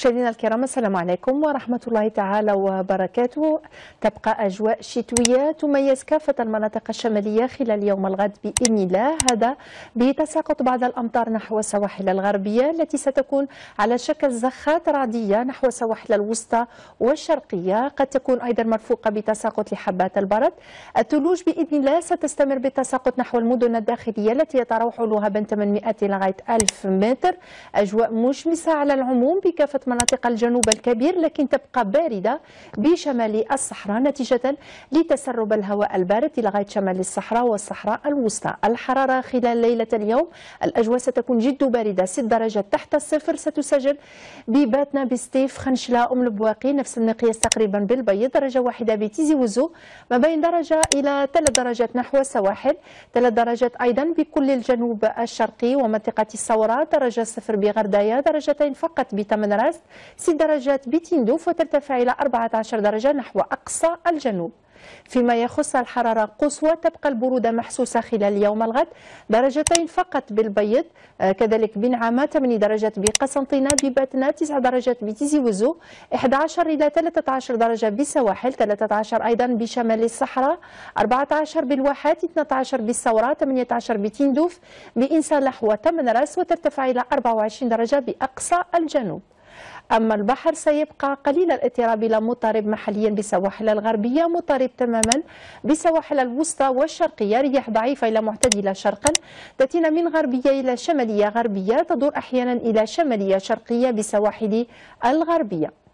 مشاهدينا الكرام، السلام عليكم ورحمة الله تعالى وبركاته. تبقى أجواء شتوية تميز كافة المناطق الشمالية خلال يوم الغد بإذن الله، هذا بتساقط بعض الأمطار نحو السواحل الغربية التي ستكون على شكل زخات رعدية نحو السواحل الوسطى والشرقية، قد تكون أيضا مرفوقة بتساقط لحبات البرد. الثلوج بإذن الله ستستمر بالتساقط نحو المدن الداخلية التي يتراوح علوها بين 800 لغاية 1000 متر. أجواء مشمسة على العموم بكافة مناطق الجنوب الكبير، لكن تبقى باردة بشمال الصحراء نتيجة لتسرب الهواء البارد لغاية شمال الصحراء والصحراء الوسطى. الحرارة خلال ليلة اليوم الأجواء ستكون جد باردة، 6 درجات تحت الصفر ستسجل بباتنا بستيف، خنشلة، أم البواقي، نفس المقياس تقريبا بالبيض، درجة واحدة بتيزي وزو، ما بين درجة إلى 3 درجات نحو السواحل، 3 درجات أيضا بكل الجنوب الشرقي ومنطقة الصورة، درجة صفر بغردايا، درجتين فقط بتمنراست، 6 درجات بتندوف، وترتفع إلى 14 درجة نحو أقصى الجنوب. فيما يخص الحرارة القصوى تبقى البرودة محسوسة خلال يوم الغد، درجتين فقط بالبيض، كذلك بنعامة 8 درجات بقسنطينة، بباتنا 9 درجات بتيزي وزو، 11 إلى 13 درجة بالسواحل، 13 أيضا بشمال الصحراء، 14 بالواحات، 12 بالثورة، 18 بتندوف، بإنسالح وتمنراس، وترتفع إلى 24 درجة بأقصى الجنوب. أما البحر سيبقى قليل الاضطراب إلى مضطرب محليا بالسواحل الغربية، مضطرب تماما بالسواحل الوسطى والشرقية، رياح ضعيفة إلى معتدلة شرقا تأتينا من غربية إلى شمالية غربية، تدور أحيانا إلى شمالية شرقية بالسواحل الغربية.